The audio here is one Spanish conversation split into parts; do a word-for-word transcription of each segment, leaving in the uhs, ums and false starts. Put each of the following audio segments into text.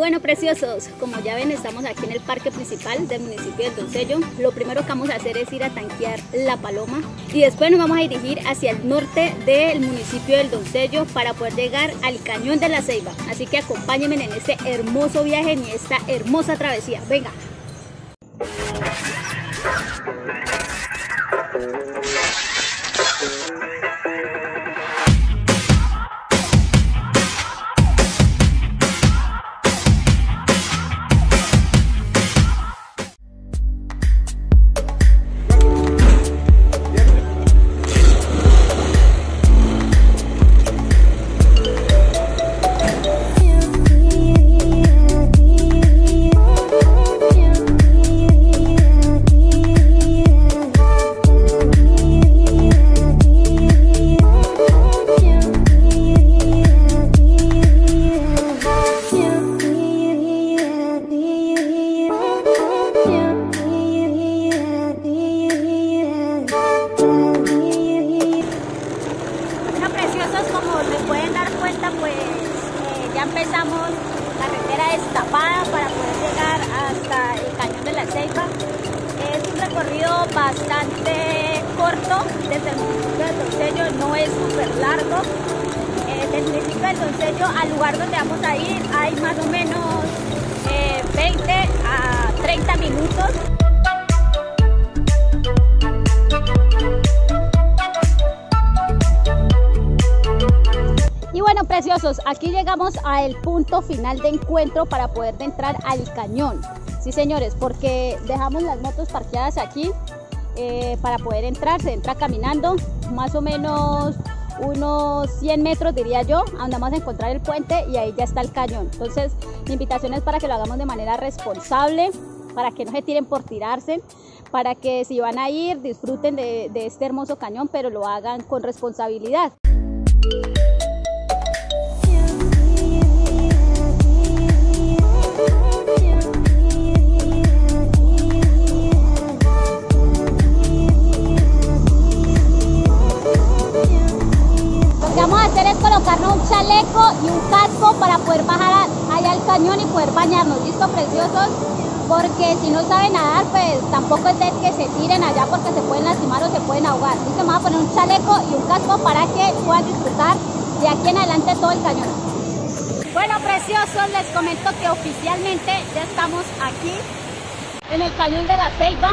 Y bueno, preciosos, como ya ven, estamos aquí en el parque principal del municipio del Doncello. Lo primero que vamos a hacer es ir a tanquear La Paloma y después nos vamos a dirigir hacia el norte del municipio del Doncello para poder llegar al Cañón de la Ceiba. Así que acompáñenme en este hermoso viaje, en esta hermosa travesía. Venga. Empezamos, la carretera destapada para poder llegar hasta el Cañón de la Ceiba. Es un recorrido bastante corto desde el municipio del Doncello, no es súper largo. Eh, del municipio del Doncello al lugar donde vamos a ir hay más o menos eh, veinte a treinta minutos. Y bueno, preciosos, aquí llegamos al punto final de encuentro para poder entrar al cañón. Sí, señores, porque dejamos las motos parqueadas aquí eh, para poder entrar. Se entra caminando más o menos unos cien metros, diría yo, donde vamos a encontrar el puente y ahí ya está el cañón. Entonces, mi invitación es para que lo hagamos de manera responsable, para que no se tiren por tirarse, para que si van a ir disfruten de, de este hermoso cañón, pero lo hagan con responsabilidad. Colocarnos un chaleco y un casco para poder bajar allá al cañón y poder bañarnos. ¿Listo, preciosos? Porque si no saben nadar, pues tampoco es de que se tiren allá porque se pueden lastimar o se pueden ahogar. Así que me voy a poner un chaleco y un casco para que puedan disfrutar de aquí en adelante todo el cañón. Bueno, preciosos, les comento que oficialmente ya estamos aquí en el Cañón de la Ceiba.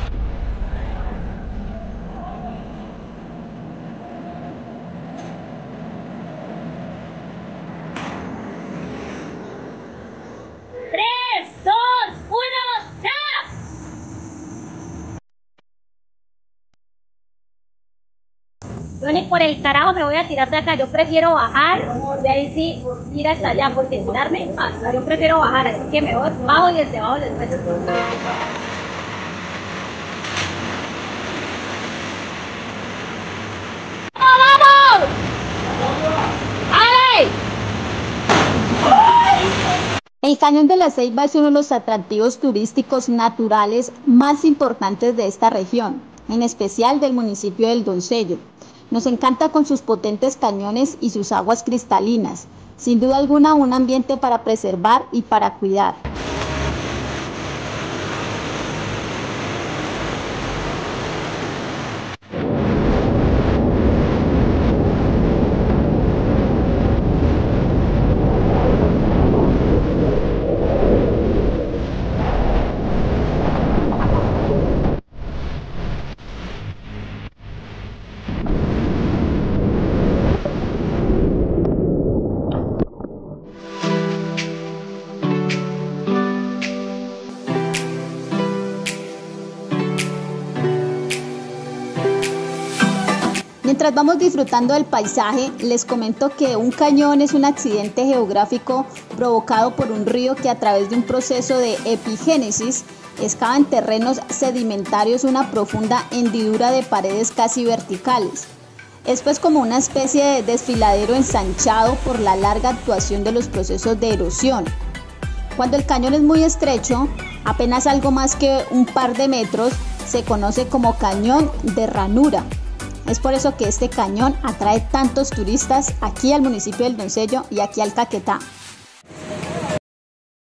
Yo ni por el carajo me voy a tirar de acá, yo prefiero bajar, de ahí sí ir hasta allá, porque tirarme más, yo prefiero bajar, así que me voy, bajo y desde abajo después. ¡Vamos! ¡Ale! El Cañón de la Ceiba es uno de los atractivos turísticos naturales más importantes de esta región, en especial del municipio del Doncello. Nos encanta con sus potentes cañones y sus aguas cristalinas, sin duda alguna un ambiente para preservar y para cuidar. Mientras vamos disfrutando del paisaje, les comento que un cañón es un accidente geográfico provocado por un río que a través de un proceso de epigénesis excava en terrenos sedimentarios una profunda hendidura de paredes casi verticales. Esto es como una especie de desfiladero ensanchado por la larga actuación de los procesos de erosión. Cuando el cañón es muy estrecho, apenas algo más que un par de metros, se conoce como cañón de ranura. Es por eso que este cañón atrae tantos turistas aquí al municipio del Doncello y aquí al Caquetá.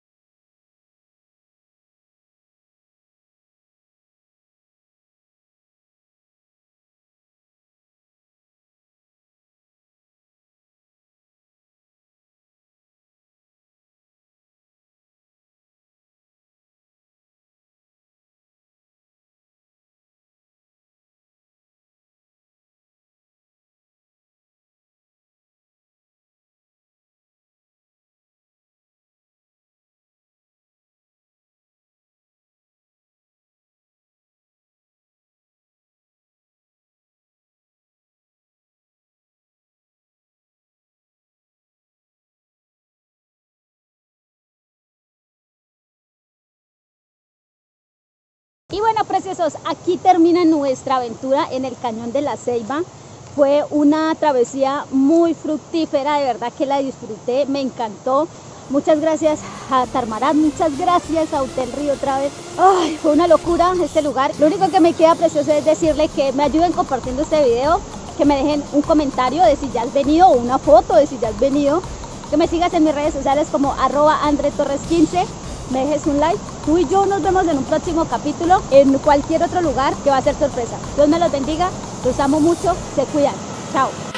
Y bueno, preciosos, aquí termina nuestra aventura en el Cañón de la Ceiba. Fue una travesía muy fructífera, de verdad que la disfruté, me encantó. Muchas gracias a Tarmarat, muchas gracias a Hotel Río otra vez. Ay, fue una locura este lugar. Lo único que me queda, precioso, es decirle que me ayuden compartiendo este video, que me dejen un comentario de si ya has venido o una foto de si ya has venido, que me sigas en mis redes sociales como arroba andre torres quince, me dejes un like. Tú y yo nos vemos en un próximo capítulo en cualquier otro lugar que va a ser sorpresa. Dios me los bendiga, los amo mucho, se cuidan, chao.